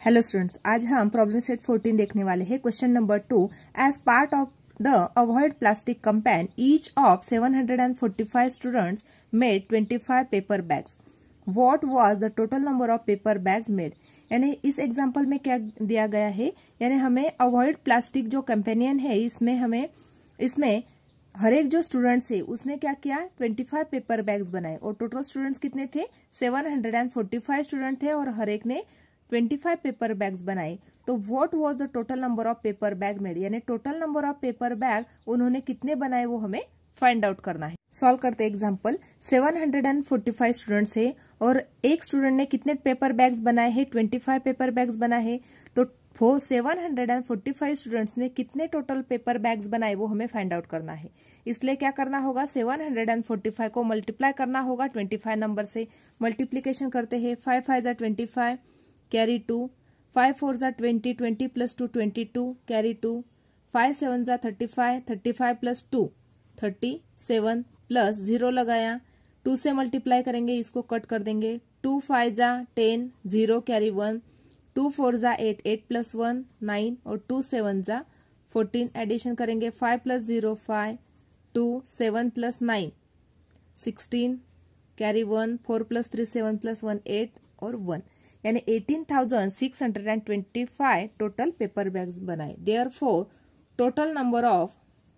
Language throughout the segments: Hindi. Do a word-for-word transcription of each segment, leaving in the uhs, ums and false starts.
हेलो स्टूडेंट्स, आज हम प्रॉब्लम सेट फोर्टीन देखने वाले हैं। Question number two, as part of the avoid plastic campaign each of seven hundred forty five students made twenty five paper bags. What was the total number of paper bags made. यानी इस एग्जांपल में क्या दिया गया है, यानी हमें अवॉइड प्लास्टिक जो कैंपेनियन है इसमें हमें इसमें हर एक जो स्टूडेंट्स है उसने क्या किया, पच्चीस पेपर बैग्स बनाए और टोटल स्टूडेंट्स कितने थे, seven hundred forty five student थे और हर एक ने पच्चीस पेपर बैग्स बनाए। तो what was the total number of paper bag made, यानी total number of paper bag उन्होंने कितने बनाए वो हमें फाइंड आउट करना है। सॉल्व करते example, seven hundred forty five students है और एक स्टूडेंट ने कितने पेपर बैग्स बनाए हैं, पच्चीस पेपर बैग्स बनाए हैं। तो वो seven hundred forty five students ने कितने टोटल पेपर बैग्स बनाए वो हमें फाइंड आउट करना है। इसलिए क्या करना होगा, सेवन हंड्रेड फोर्टी फाइव को मल्टीप्लाई करना होगा पच्चीस नंबर से। मल्टीप्लीकेशन करते हैं, फाइव फाइव जा twenty five carry two, five four जा twenty, twenty plus two twenty two carry two, five seven जा thirty five, thirty five plus two thirty seven plus zero लगाया, टू से मल्टीप्लाई करेंगे, इसको कट कर देंगे, टू फाइव जा ten, zero carry one, two four जा eight, eight plus one nine और टू सेवन जा फोर्टीन। एडिशन करेंगे, five plus zero five, two seven plus nine sixteen carry one, four plus three seven plus one eight और वन, यानी eighteen thousand six hundred twenty five total paper bags बनाए। Therefore total number of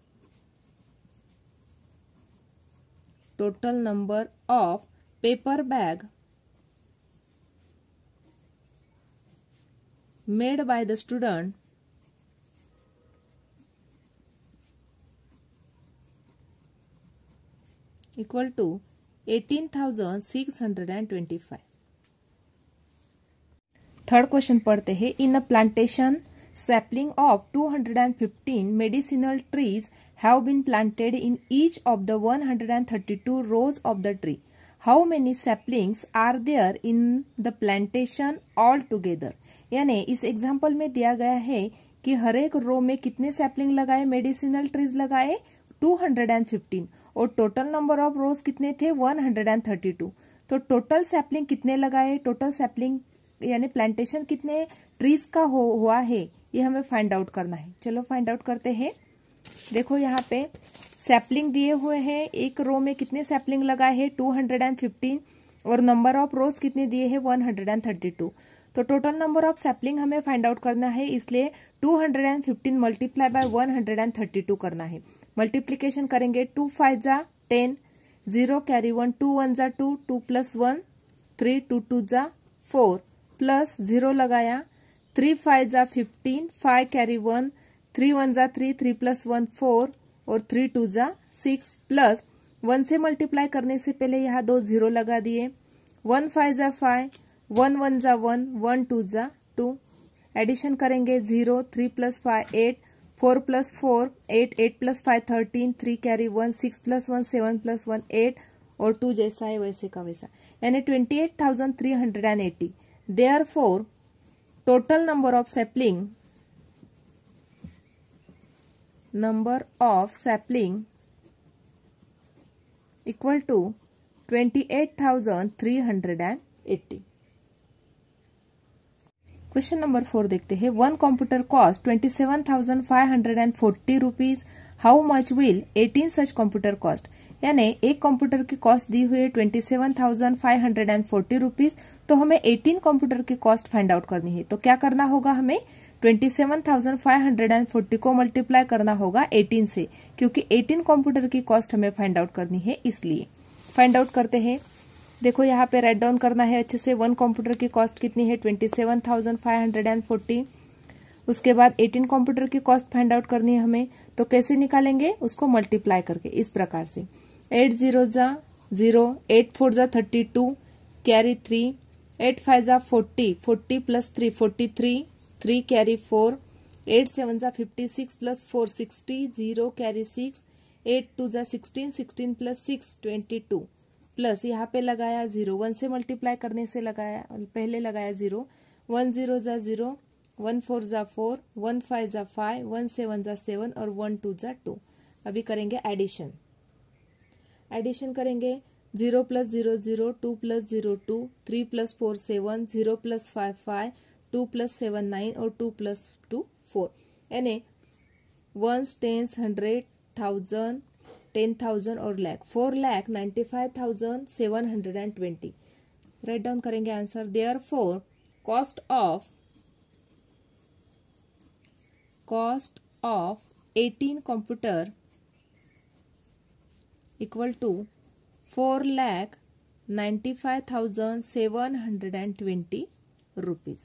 total number of paper bag made by the student equal to eighteen thousand six hundred twenty-five। Third question पढ़ते हैं, in a plantation sapling of two hundred fifteen medicinal trees have been planted in each of the one hundred thirty-two rows of the tree. How many saplings are there in the plantation altogether? यानी इस एग्जाम्पल में दिया गया है कि हर एक रो में कितने सैपलिंग लगाए, मेडिसिनल ट्रीज लगाए टू हंड्रेड फिफ्टीन और टोटल नंबर ऑफ रोज कितने थे, वन हंड्रेड थर्टी टू। तो टोटल सैपलिंग कितने लगाए, टोटल सैपलिंग यानी प्लांटेशन कितने ट्रीज का हो हुआ है ये हमें फाइंड आउट करना है। चलो फाइंड आउट करते हैं। देखो यहाँ पे सैपलिंग दिए हुए हैं, एक रो में कितने सैपलिंग लगाए हैं, टू हंड्रेड फिफ्टीन और नंबर ऑफ रोज कितने दिए हैं, वन हंड्रेड थर्टी टू। तो टोटल नंबर ऑफ सैपलिंग हमें फाइंड आउट करना है, इसलिए two hundred fifteen multiply by one hundred thirty two करना है। मल्टीप्लीकेशन करेंगे, टू फाइव जा ten, zero carry one, two one जा two, two plus one three, two two जा फोर प्लस जीरो लगाया, थ्री फाइव जा fifteen, five carry one, three one जा three, three plus one four और थ्री टू जा सिक्स प्लस वन से मल्टीप्लाई करने से पहले यहाँ दो जीरो लगा दिए, वन फाइव जा फाइव, वन वन जा वन, वन टू जा टू। एडिशन करेंगे, zero, three plus five eight, four plus four eight, eight plus five thirteen, three carry one, six plus one seven plus one eight और टू जैसा है वैसे का वैसा, यानी twenty eight thousand three hundred eighty. Therefore total number of sapling number of sapling equal to twenty eight thousand three hundred eighty. Question number four देखते हैं, one computer cost twenty seven thousand five hundred forty rupees, how much will eighteen such computer cost. यानी एक कंप्यूटर की कॉस्ट दी हुई है twenty seven thousand five hundred forty rupees, तो हमें एटीन कंप्यूटर की कॉस्ट फाइंड आउट करनी है। तो क्या करना होगा, हमें twenty seven thousand five hundred forty को मल्टीप्लाई करना होगा एटीन से, क्योंकि एटीन कंप्यूटर की कॉस्ट हमें फाइंड आउट करनी है, इसलिए फाइंड आउट करते हैं। देखो यहाँ पे राइट डाउन करना है अच्छे से, वन कंप्यूटर की कॉस्ट कितनी है, twenty seven thousand five hundred forty. उसके बाद एटीन कंप्यूटर की कॉस्ट फाइंड आउट करनी है हमें, तो कैसे निकालेंगे, उसको मल्टीप्लाई करके इस प्रकार से, एट जीरो जा जीरो, एट फोर जा thirty two carry three, eight five जा forty, forty plus three forty three, three carry four, eight seven जा fifty six plus four sixty, zero carry six, eight two जा sixteen, sixteen plus six twenty two plus यहाँ पे लगाया जीरो, वन से मल्टीप्लाई करने से लगाया पहले लगाया जीरो, वन जीरो जा जीरो, वन फोर जा फोर, वन फाइव जा फाइव, वन सेवन जा सेवन और वन टू जा टू। अभी करेंगे एडिशन। एडिशन करेंगे, zero plus zero zero, two plus zero two, three plus four seven, zero plus five five, two plus seven nine और टू प्लस टू फोर, यानी ones tens hundred thousand ten thousand और lakh, four lakh ninety five thousand seven hundred and twenty. Right down करेंगे answer. Therefore cost of cost of eighteen computer equal to four lakh ninety five thousand seven hundred and twenty rupees.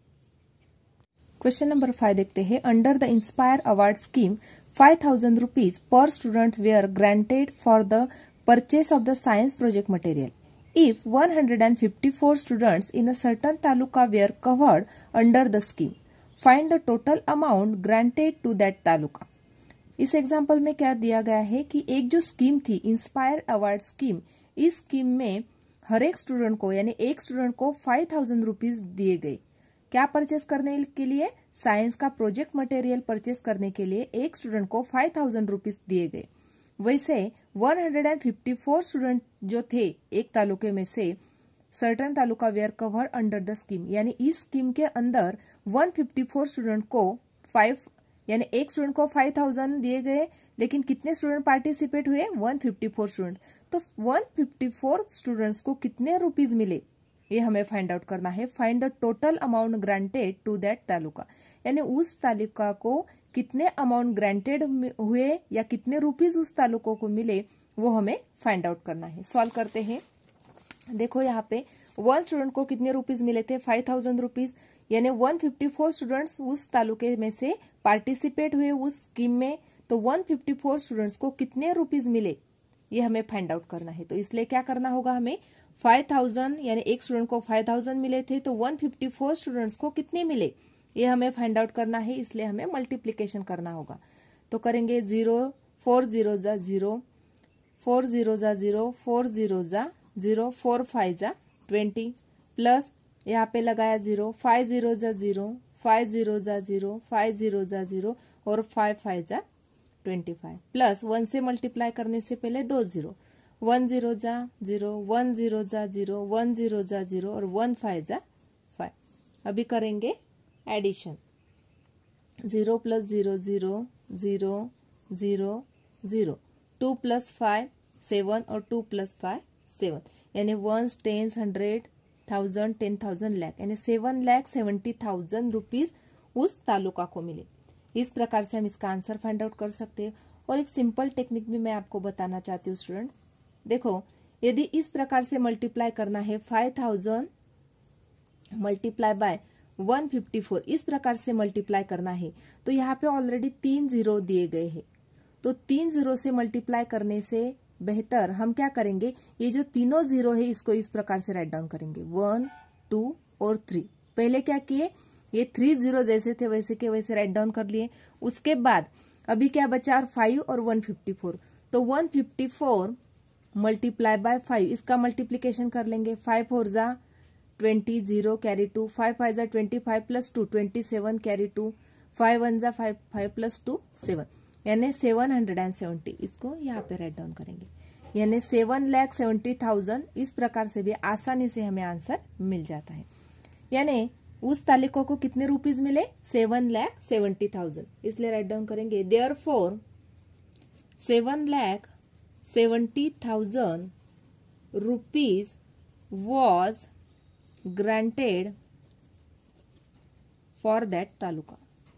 Question number five देखते हैं। Under the inspire award scheme five thousand rupees per student were granted for the purchase of the science project material. If one hundred fifty-four students in a certain taluka were covered under the scheme, find the total amount granted to that taluka. इस एग्जाम्पल में क्या दिया गया है कि एक जो स्कीम थी इंस्पायर अवार्ड स्कीम, इस स्कीम में हर एक स्टूडेंट को यानी एक स्टूडेंट को फाइव थाउजेंड रुपीज दिए गए। क्या परचेस करने के लिए? साइंस का प्रोजेक्ट मटेरियल परचेस करने के लिए एक स्टूडेंट को फाइव थाउजेंड रुपीज दिए गए। वैसे one hundred fifty four student जो थे एक तालुके में से, certain taluka were cover under the scheme, यानी इस स्कीम के अंदर one hundred fifty four student को फाइव यानी एक स्टूडेंट को फाइव थाउजेंड दिए गए, लेकिन कितने स्टूडेंट पार्टिसिपेट हुए? One hundred fifty four student. तो one hundred fifty four students को कितने रुपीज मिले ये हमें फाइंड आउट करना है। Find the total amount granted to that taluka, यानी उस तालुका को कितने अमाउंट ग्रांटेड हुए या कितने रुपीज उस तालुकों को मिले वो हमें फाइंड आउट करना है। सॉल्व करते हैं। देखो यहाँ पे वन स्टूडेंट को कितने रुपीज मिले थे? फाइव थाउजेंड रुपीज, यानी one hundred fifty four students उस तालुके में से पार्टिसिपेट हुए उस स्कीम में, तो one hundred fifty four students को कितने रुपीज मिले ये हमें फाइंड आउट करना है। तो इसलिए क्या करना होगा हमें? फाइव थाउजेंड यानी एक स्टूडेंट को फाइव थाउजेंड मिले थे, तो one hundred fifty four students को कितने मिले ये हमें फाइंड आउट करना है। इसलिए हमें मल्टीप्लीकेशन करना होगा। तो करेंगे जीरो फोर जीरो जा जीरो, फोर जीरो जा जीरो, फोर जीरो जा जीरो, फोर फाइव जा ट्वेंटी, प्लस यहाँ पे लगाया जीरो, फाइव जीरो जा जीरो, फाइव जीरो जा जीरो, फाइव जीरो जा जीरो और फाइव फाइव जा ट्वेंटी फाइव, प्लस वन से मल्टीप्लाई करने से पहले दो जीरो, वन जीरो जा जीरो, वन जीरो जा जीरो, वन जीरो जा जीरो और वन फाइव जा फाइव। अभी करेंगे addition. Zero plus zero zero, zero zero zero, two plus five seven और टू प्लस फाइव सेवन, यानी ones tens hundred thousand ten thousand lakh, यानी seven lakh seventy thousand rupees उस तालुका को मिले। इस प्रकार से हम इसका आंसर फाइंड आउट कर सकते हैं। और एक सिंपल टेक्निक भी मैं आपको बताना चाहती हूँ स्टूडेंट। देखो यदि इस प्रकार से मल्टीप्लाई करना है five thousand multiply by one fifty four, इस प्रकार से मल्टीप्लाई करना है, तो यहाँ पे ऑलरेडी तीन जीरो दिए गए हैं। तो तीन जीरो से मल्टीप्लाई करने से बेहतर हम क्या करेंगे, ये जो तीनों जीरो है इसको इस प्रकार से राइट डाउन करेंगे, वन टू और थ्री। पहले क्या किए, ये थ्री जीरो जैसे थे वैसे के वैसे राइट डाउन कर लिए। उसके बाद अभी क्या बचा, और फाइव और वन फिफ्टी फोर, तो one fifty four multiply by five, इसका मल्टीप्लीकेशन कर लेंगे। फाइव फोर जा twenty, zero carry two, five five जा twenty five plus two twenty seven carry two, five one जा five, five plus two seven, यानी सेवन हंड्रेड एंड सेवेंटी। इसको यहाँ पे राइट डाउन करेंगे, यानी सेवन लैख सेवेंटी थाउजेंड। इस प्रकार से भी आसानी से हमें आंसर मिल जाता है। यानी उस तालिका को कितने रुपीज मिले, सेवन लैख सेवेंटी थाउजेंड, इसलिए राइट डाउन करेंगे therefore seven lakh seventy thousand rupees was granted for that taluka.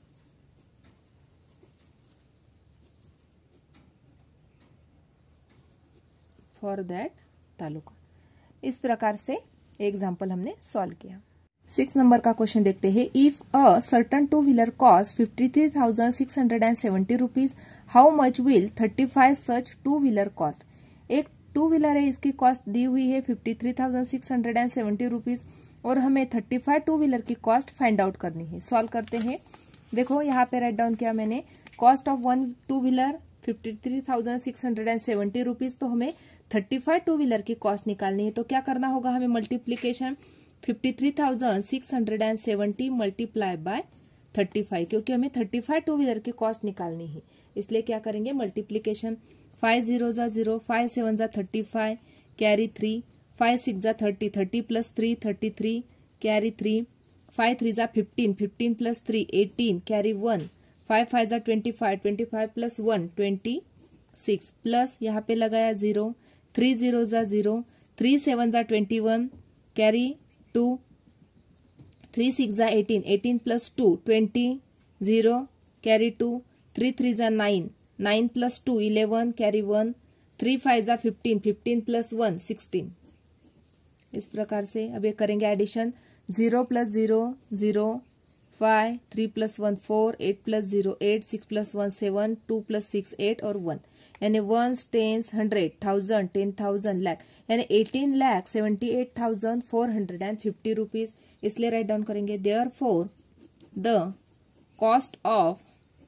For that taluka. इस प्रकार से एग्जाम्पल हमने सॉल्व किया। सिक्स नंबर का क्वेश्चन देखते हैं। If a certain two wheeler cost fifty three thousand six hundred and seventy rupees, how much will thirty five such two wheeler cost. एक टू व्हीलर है, इसकी कॉस्ट दी हुई है fifty three thousand six hundred and seventy rupees और हमें थर्टी फाइव टू व्हीलर की कॉस्ट फाइंड आउट करनी है। सॉल्व करते हैं। देखो यहाँ पे राइट डाउन किया मैंने, cost of one two wheeler fifty three thousand six hundred and seventy rupees, तो हमें थर्टी फाइव टू व्हीलर की कॉस्ट निकालनी है। तो क्या करना होगा हमें, multiplication fifty three thousand six hundred and seventy multiply by thirty five, क्योंकि हमें थर्टी फाइव टू व्हीलर की कॉस्ट निकालनी है। इसलिए क्या करेंगे, मल्टीप्लीकेशन फाइव जीरो जा जीरो, फाइव सेवन जा thirty five carry three, five six जा thirty, thirty plus three thirty three carry three, five three जा fifteen, fifteen plus three eighteen, carry one, five five जा twenty five, twenty five plus one twenty six, plus यहाँ पे लगाया जीरो, थ्री जीरो जा जीरो, थ्री सेवन जा twenty one, carry two, three six जा eighteen, eighteen plus two twenty, zero, carry two, three three जा nine, nine plus two eleven, carry one, three five जा fifteen, fifteen plus one sixteen. इस प्रकार से अब ये करेंगे addition, zero plus zero zero, five, three plus one four, eight plus zero eight, six plus one seven, two plus six eight और वन, यानी ones, tens, hundred, thousand, ten thousand, lakh, यानी eighteen lakh seventy eight thousand four hundred and fifty rupees. इसलिए राइट डाउन करेंगे, therefore the cost of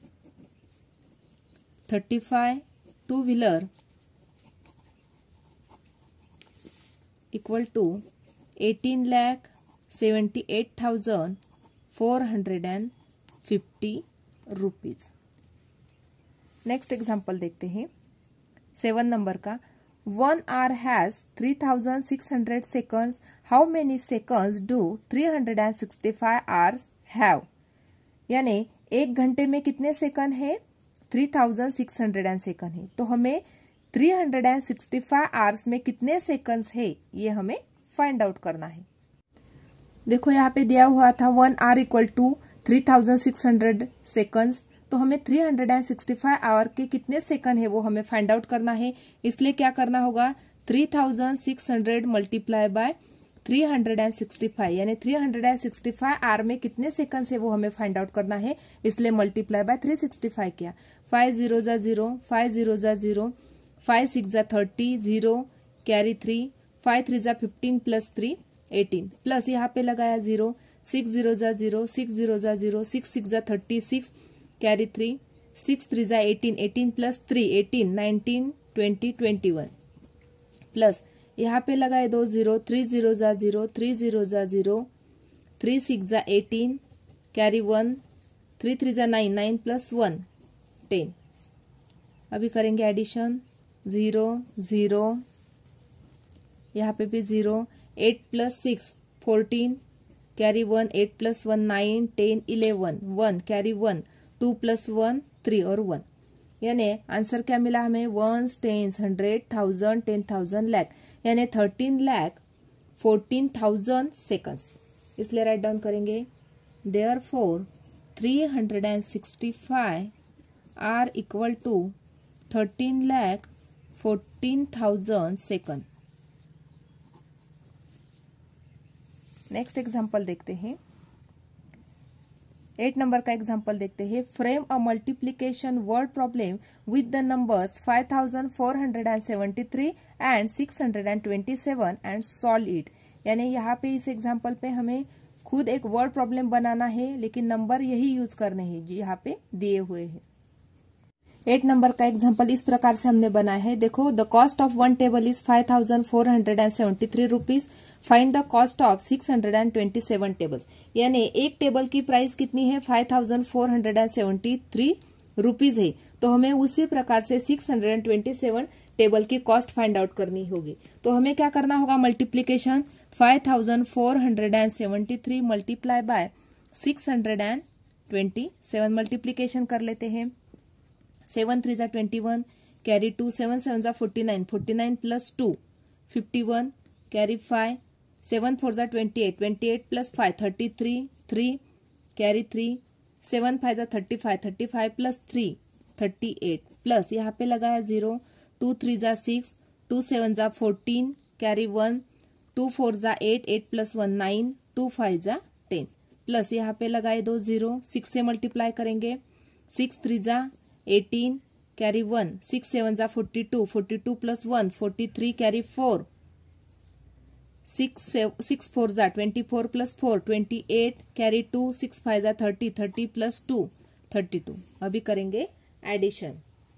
thirty five two wheeler equal to eighteen lakh seventy eight thousand four hundred and fifty rupees. Next example देखते हैं सेवन नंबर का, one hour has three thousand six hundred seconds, how many seconds do three hundred and sixty five hours have, यानी एक घंटे में कितने सेकंड है, three thousand six hundred and second है, तो हमें three hundred and sixty five hours में कितने सेकंड्स है ये हमें फाइंड आउट करना है। देखो यहाँ पे दिया हुआ था one hour equal to three thousand six hundred seconds, तो हमें three hundred and sixty five hour के कितने सेकंड है वो हमें फाइंड आउट करना है। इसलिए क्या करना होगा, three thousand six hundred multiply by three hundred and sixty five, यानी three hundred and sixty five hour में कितने सेकंड्स है वो हमें फाइंड आउट करना है। इसलिए multiply by three sixty five किया, फाइव जीरो जा जीरो, फाइव जीरो जा जीरो, फाइव सिक्स जा thirty, zero, carry three, five three जा fifteen plus three eighteen, plus यहाँ पे लगाया जीरो, सिक्स जीरो जा जीरो, सिक्स जीरो जा जीरो, सिक्स सिक्स जा thirty six, carry three, six three जा eighteen, eighteen plus three eighteen, nineteen, twenty, twenty one, plus यहाँ पे लगाए दो जीरो, थ्री जीरो जा जीरो, थ्री जीरो जा जीरो, थ्री सिक्स जा eighteen, carry one, three three जा nine, nine plus one ten. अभी करेंगे एडिशन, जीरो जीरो, यहाँ पे भी zero, eight plus six fourteen, carry one, eight plus one nine, ten, eleven, one, carry one, two plus one three और वन, यानी आंसर क्या मिला हमें, ones, tens, hundred, thousand, ten thousand, lakh, यानी thirteen lakh fourteen thousand seconds. इसलिए राइट डाउन करेंगे, therefore three hundred and sixty five are equal to thirteen lakh fourteen thousand second. Next example देखते हैं, एट नंबर का एग्जाम्पल देखते हैं, frame a multiplication word problem with the numbers five thousand four hundred seventy three and six hundred twenty seven and solve it, यानी यहाँ पे इस एग्जाम्पल पे हमें खुद एक वर्ड प्रॉब्लम बनाना है, लेकिन नंबर यही यूज करने हैं जो यहाँ पे दिए हुए हैं। एट नंबर का एग्जाम्पल इस प्रकार से हमने बनाया है, देखो, the cost of one table is five thousand four hundred seventy three rupees, find the cost of six hundred twenty seven tables, यानी एक टेबल की प्राइस कितनी है, five thousand four hundred seventy three rupees है, तो हमें उसी प्रकार से six hundred twenty seven table की कॉस्ट फाइंड आउट करनी होगी। तो हमें क्या करना होगा, multiplication, five thousand four hundred seventy three multiply by six hundred twenty seven, multiplication कर लेते हैं, सेवन थ्री जा twenty one, carry two, seven seven जा forty nine, forty nine plus two fifty one, carry five, seven four जा twenty eight, twenty eight plus five thirty three, three, carry three, seven five जा thirty five, thirty five plus three thirty eight, plus यहाँ पे लगाया जीरो, टू थ्री जा सिक्स, टू सेवन जा fourteen, carry one, two four जा eight, eight plus one nine, two five जा टेन, प्लस यहाँ पे लगाए दो जीरो, सिक्स से मल्टीप्लाई करेंगे, सिक्स थ्री जा eighteen, carry one, six seven जा forty two, forty two plus one forty three, carry four, six six four जा twenty four plus four twenty eight, carry two, six five जा thirty, thirty plus two thirty two. अभी करेंगे addition,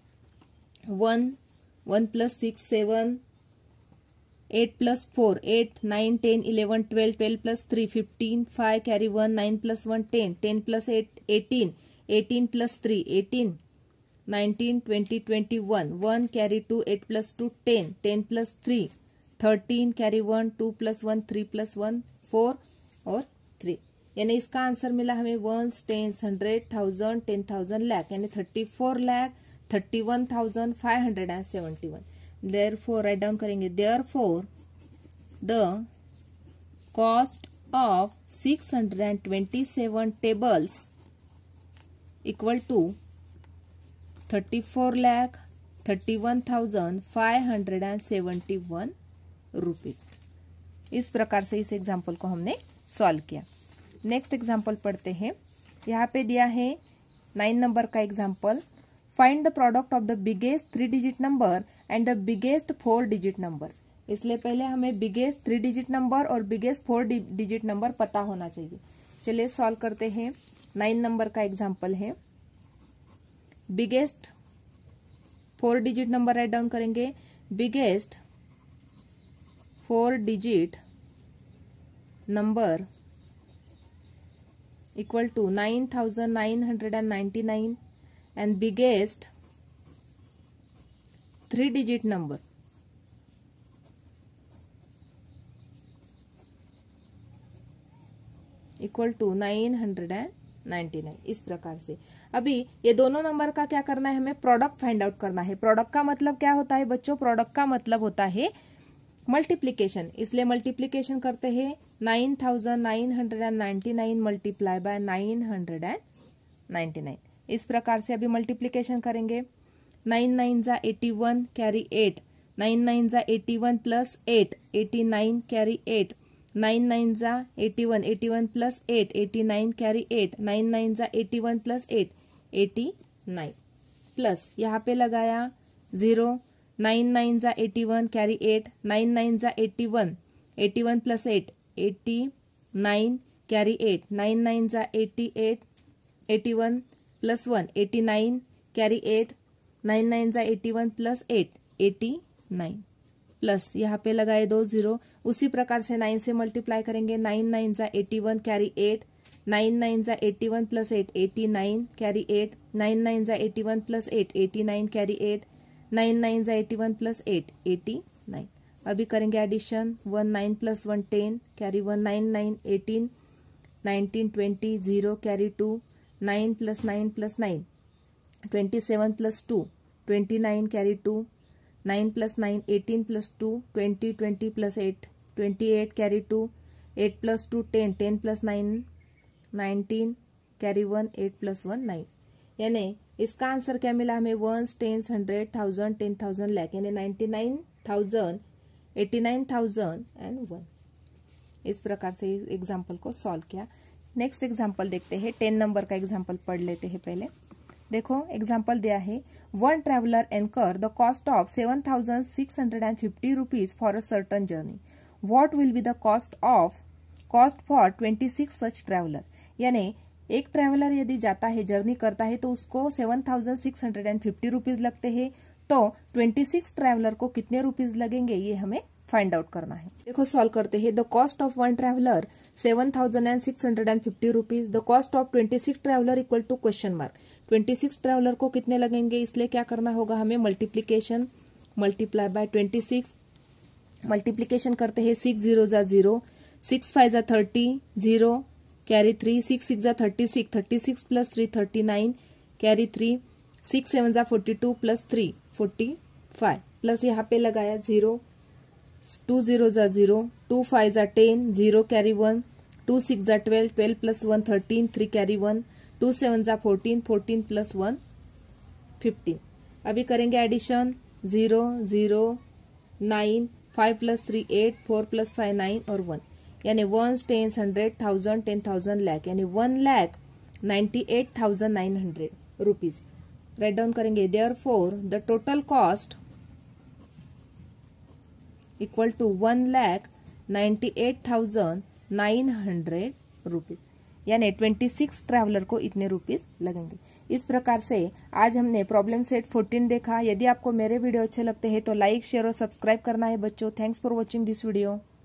one, one plus six seven, eight plus four eight, nine ten eleven twelve, twelve plus three fifteen, five, carry one, nine plus one ten, ten plus eight eighteen, eighteen plus three eighteen, nineteen, twenty, twenty one, one, carry two, eight plus two ten, ten plus three thirteen, carry one, two plus one three plus one four और थ्री। यानी इसका आंसर मिला हमें ones, tens, hundred, thousand, ten thousand, lakh, यानी thirty four lakh thirty one thousand five hundred and seventy one. Therefore write down करेंगे, therefore the cost of six hundred and twenty seven tables equal to thirty four lakh thirty one thousand five hundred and seventy one rupees. इस प्रकार से इस एग्जाम्पल को हमने सॉल्व किया। नेक्स्ट एग्जाम्पल पढ़ते हैं। यहाँ पे दिया है नाइन नंबर का example, find the product of the biggest three digit number and the biggest four digit number. इसलिए पहले हमें बिगेस्ट थ्री डिजिट नंबर और बिगेस्ट फोर डिजिट नंबर पता होना चाहिए। चलिए सॉल्व करते हैं। नाइन नंबर का एग्जाम्पल है, biggest four digit number write down करेंगे, biggest four digit number equal to nine thousand nine hundred ninety-nine and biggest three digit number equal to nine hundred ninety-nine। इस प्रकार से अभी ये दोनों नंबर का क्या करना है, हमें प्रोडक्ट फाइंड आउट करना है। प्रोडक्ट का मतलब क्या होता है बच्चों, प्रोडक्ट का मतलब होता है मल्टीप्लीकेशन। इसलिए मल्टीप्लीकेशन करते हैं nine thousand nine hundred and ninety nine multiply by nine hundred and ninety nine. इस प्रकार से अभी मल्टीप्लीकेशन करेंगे। नाइन नाइन जा eighty one carry eight, nine nine जा eighty one plus eight eighty nine carry eight, nine nine जा eighty one eighty one plus eight eighty nine carry eight, nine nine जा eighty one plus eight eighty nine, plus यहाँ पे लगाया जीरो, नाइन नाइन जा eighty one carry eight, nine nine जा eighty one eighty one plus eight eighty nine carry eight, nine nine जा eighty eight eighty one plus one eighty nine carry eight, nine nine जा eighty one plus eight eighty nine, plus यहाँ पे लगाए दो जीरो। उसी प्रकार से नाइन से मल्टीप्लाई करेंगे, नाइन नाइन जा eighty one carry eight, nine nine जा eighty one plus eight eighty nine carry eight, nine nine जा eighty one plus eight eighty nine carry eight, nine nine जा eighty one plus eight eighty nine. अभी करेंगे addition, one nine plus one ten carry one, nine nine eighteen nineteen twenty zero carry two, nine plus nine plus nine twenty seven plus two twenty nine carry two, nine plus nine eighteen plus two twenty twenty plus eight twenty eight carry two, eight plus two ten ten plus nine nineteen carry one, eight plus one nine. यानी इसका आंसर क्या मिला हमें, ones, tens, hundred, thousand, ten thousand, lakh, यानी ninety nine thousand eighty nine thousand and one. इस प्रकार से एग्जाम्पल को सॉल्व किया। नेक्स्ट एग्जाम्पल देखते हैं। टेन नंबर का एग्जाम्पल पढ़ लेते हैं पहले। देखो एग्जाम्पल दिया है, one traveller incur the cost of seven thousand six hundred and fifty rupees for a certain journey, what will be the cost of cost for twenty six such traveller. यानी एक ट्रेवलर यदि जाता है, जर्नी करता है, तो उसको seven thousand six hundred and fifty rupees लगते हैं, तो ट्वेंटी सिक्स ट्रेवलर को कितने रुपीज लगेंगे ये हमें फाइंड आउट करना है। देखो सॉल्व करते हैं। The cost of one traveller seven thousand and six hundred and fifty rupees, the cost of twenty six traveller equal to question mark. Twenty six traveller को कितने लगेंगे, इसलिए क्या करना होगा हमें, multiplication, multiply by twenty six. Multiplication करते हैं, सिक्स जीरो जा जीरो, सिक्स फाइव जा thirty, zero carry three, six six जा thirty six, thirty six plus three thirty nine carry three, six seven जा forty two plus three forty five, plus यहाँ पे लगाया जीरो, टू जीरो जा जीरो, टू फाइव जा ten, zero carry one, two six जा twelve, twelve plus one thirteen, three carry one, two seven जा fourteen, fourteen plus one fifteen. अभी करेंगे addition, zero zero nine, five plus three eight, four plus five nine और वन, यानी ones, tens, hundred, thousand, ten thousand, lakh, यानी one lakh ninety eight thousand nine hundred rupees. Write down करेंगे, therefore the total cost equal to one lakh ninety eight thousand nine hundred rupees, यानी ट्वेंटी सिक्स ट्रैवलर को इतने रुपीज लगेंगे। इस प्रकार से आज हमने प्रॉब्लम सेट फोर्टीन देखा। यदि आपको मेरे वीडियो अच्छे लगते हैं तो लाइक, शेयर और सब्सक्राइब करना है बच्चों। Thanks for watching this video.